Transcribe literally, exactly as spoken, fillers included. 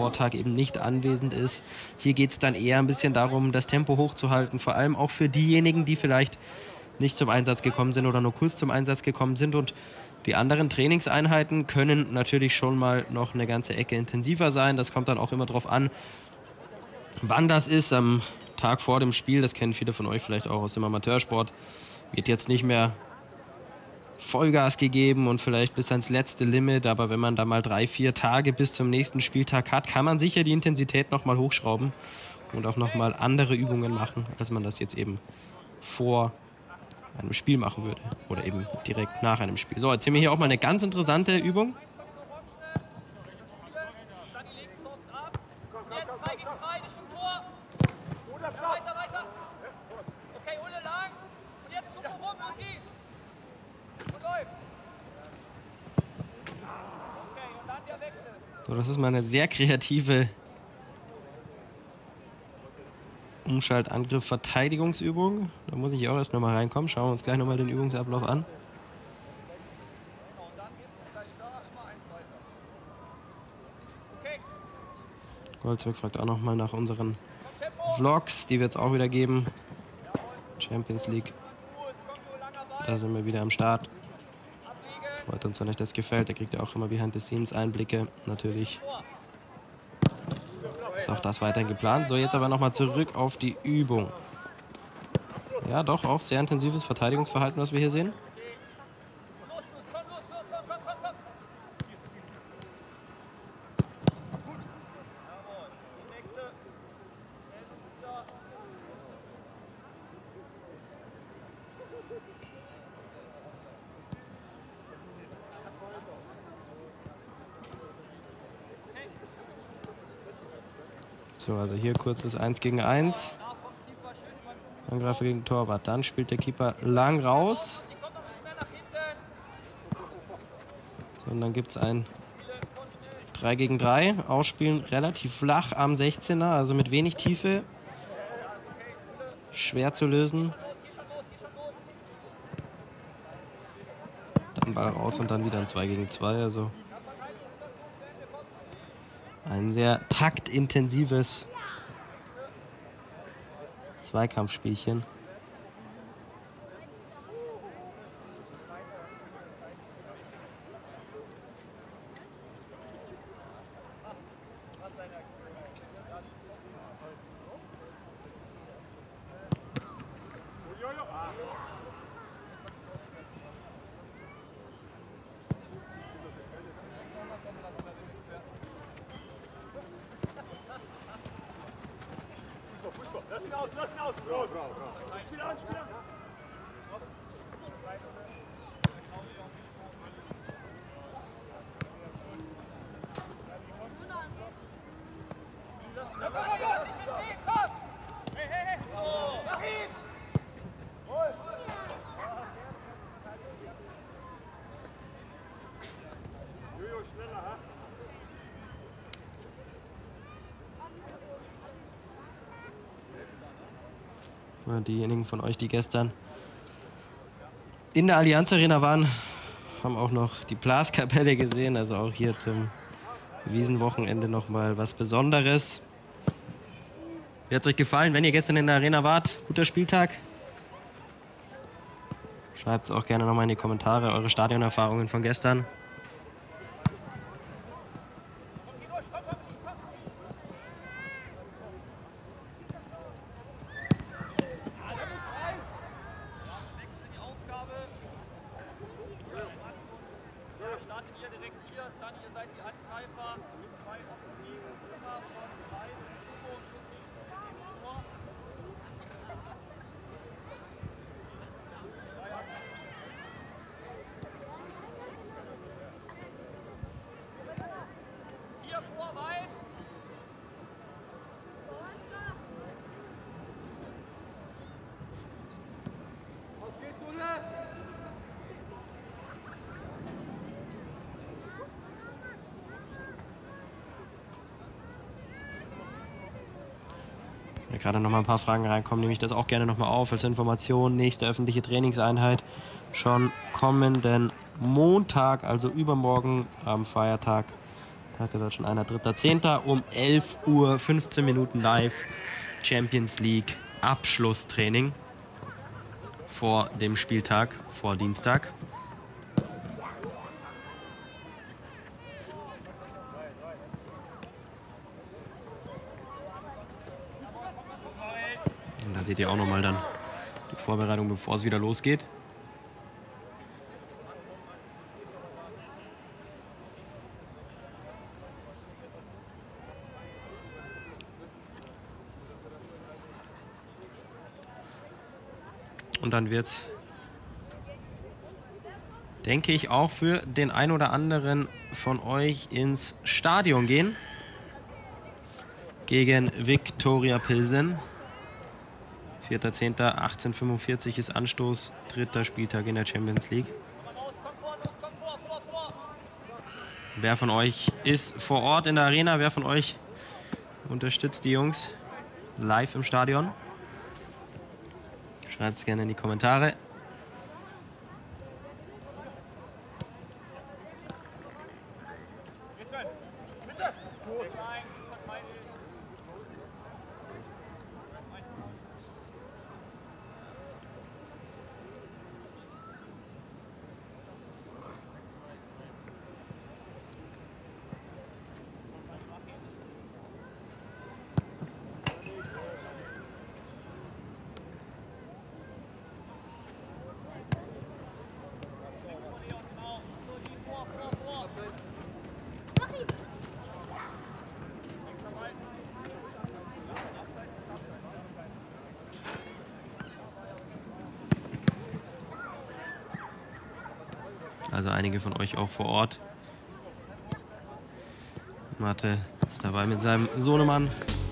Vortag eben nicht anwesend ist. Hier geht es dann eher ein bisschen darum, das Tempo hochzuhalten, vor allem auch für diejenigen, die vielleicht nicht zum Einsatz gekommen sind oder nur kurz zum Einsatz gekommen sind. Und die anderen Trainingseinheiten können natürlich schon mal noch eine ganze Ecke intensiver sein. Das kommt dann auch immer darauf an, wann das ist. Am Tag vor dem Spiel, das kennen viele von euch vielleicht auch aus dem Amateursport, wird jetzt nicht mehr Vollgas gegeben und vielleicht bis ans letzte Limit. Aber wenn man da mal drei, vier Tage bis zum nächsten Spieltag hat, kann man sicher die Intensität noch mal hochschrauben und auch noch mal andere Übungen machen, als man das jetzt eben vor einem Spiel machen würde oder eben direkt nach einem Spiel. So, jetzt sehen wir hier auch mal eine ganz interessante Übung. So, das ist mal eine sehr kreative Umschaltangriff-Verteidigungsübung. Da muss ich auch erst noch mal reinkommen. Schauen wir uns gleich noch mal den Übungsablauf an. Goldzweck fragt auch noch mal nach unseren Vlogs. Die wird es auch wieder geben. Champions League. Da sind wir wieder am Start. Freut uns, wenn euch das gefällt. Da kriegt ihr auch immer Behind-the-Scenes-Einblicke. Natürlich ist auch das weiterhin geplant. So, jetzt aber noch mal zurück auf die Übung. Ja, doch, auch sehr intensives Verteidigungsverhalten, was wir hier sehen. So, also hier kurzes eins gegen eins. Angreifer gegen Torwart. Dann spielt der Keeper lang raus. So, und dann gibt es ein drei gegen drei. Ausspielen relativ flach am sechzehner, also mit wenig Tiefe. Schwer zu lösen. Dann Ball raus und dann wieder ein zwei gegen zwei. Also ein sehr taktintensives Zweikampfspielchen. Diejenigen von euch, die gestern in der Allianz Arena waren, haben auch noch die Blaskapelle gesehen. Also auch hier zum Wiesenwochenende nochmal was Besonderes. Wie hat es euch gefallen, wenn ihr gestern in der Arena wart? Guter Spieltag? Schreibt es auch gerne nochmal in die Kommentare, eure Stadionerfahrungen von gestern. Ja, gerade noch mal ein paar Fragen reinkommen, nehme ich das auch gerne noch mal auf als Information. Nächste öffentliche Trainingseinheit schon kommenden Montag, also übermorgen am Feiertag. Hatte dort schon einer, dritter zehnter um elf Uhr, fünfzehn Minuten live. Champions League Abschlusstraining vor dem Spieltag, vor Dienstag. Und da seht ihr auch noch mal dann die Vorbereitung, bevor es wieder losgeht. Und dann wird es, denke ich, auch für den ein oder anderen von euch ins Stadion gehen. Gegen Viktoria Pilsen. vierter zehnter achtzehn Uhr fünfundvierzig ist Anstoß. Dritter Spieltag in der Champions League. Wer von euch ist vor Ort in der Arena? Wer von euch unterstützt die Jungs live im Stadion? Schreibt es gerne in die Kommentare. Also einige von euch auch vor Ort. Mate ist dabei mit seinem Sohnemann.